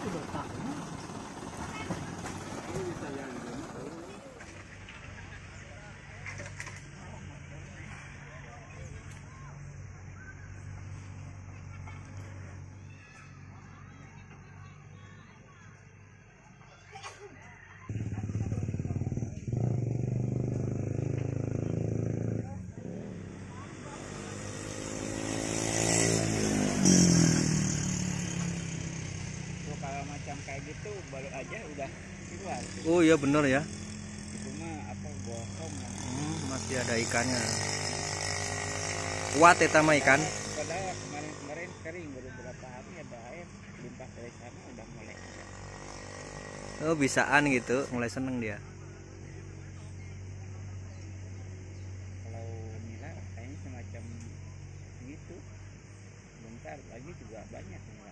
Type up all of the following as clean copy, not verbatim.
Kayak gitu baru aja udah keluar. Oh iya bener ya. Itu mah apa bohong ya. Masih ada ikannya. Kuat ya sama ikan. Padahal kemarin kering baru beberapa hari ada air limpah dari sana udah mulai. Oh bisaan gitu, mulai seneng dia. Kalau nila kayaknya semacam gitu. Bentar lagi juga banyak nila.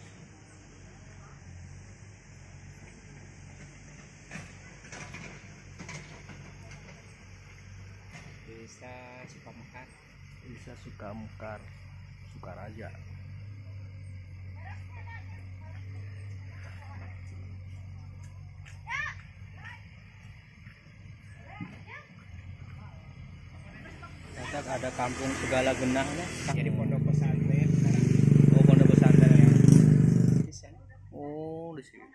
Desa Sukamekar. Desa Sukamekar, Sukaraja. Ada kampung segala genahnya. Jadi pondok pesantren. Oh pondok pesantren ya. Di sana. Oh di situ.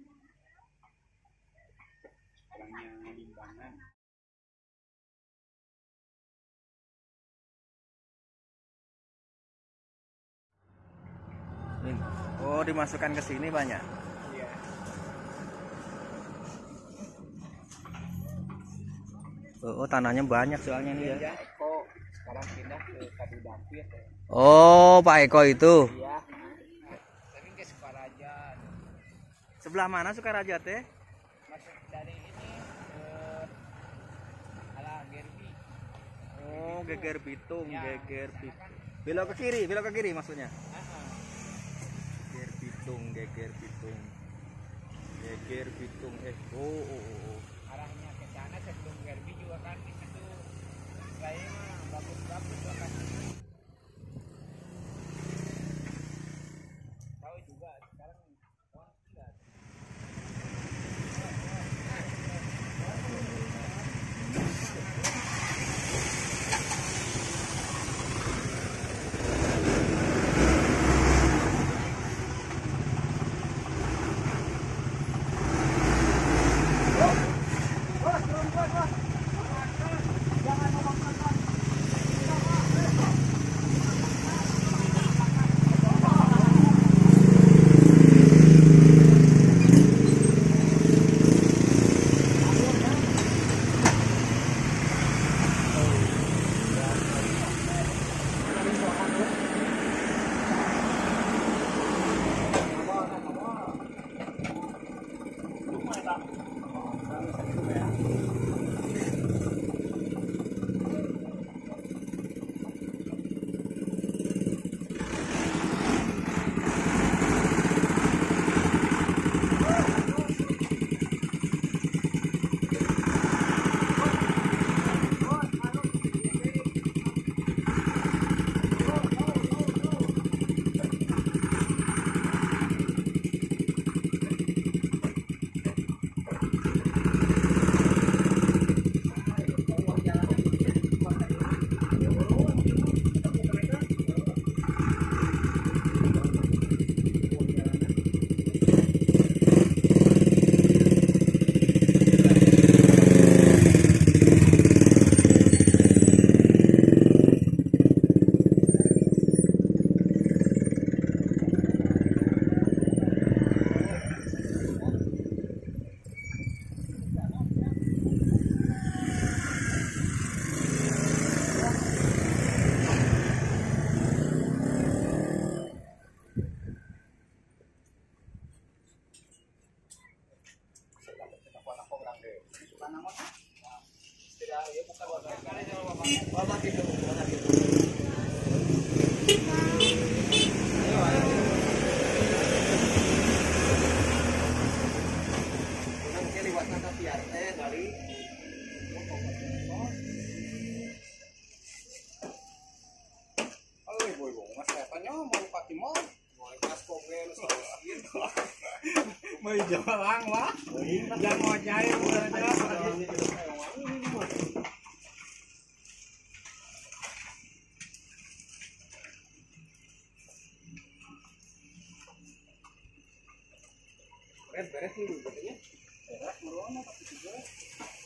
Orangnya Limbangan. Oh dimasukkan ke sini banyak. Iya. Oh tanahnya banyak soalnya nih ya. Ya, Eko sekarang pindah ke Kadudapir. Oh Pak Eko itu. Iya. Tapi ke Sukaraja. Sebelah mana Sukaraja teh? Masuk dari ini ke ala Gerbi. Oh Geger Bitung, Ya, Geger sana Bitung. kan. Belok ke kiri maksudnya. Heeh. Geger Bitung, Geger Bitung. Geger Bitung. Oh. Arahnya ke sana sebelum Gerbi juga kan di situ. Kayaknya mah bagus kan. Tahu juga sekarang orang tidak. Mau jalan wah. Yang mau cari udah ada. Beres dulu katanya. Beres, meruang apa?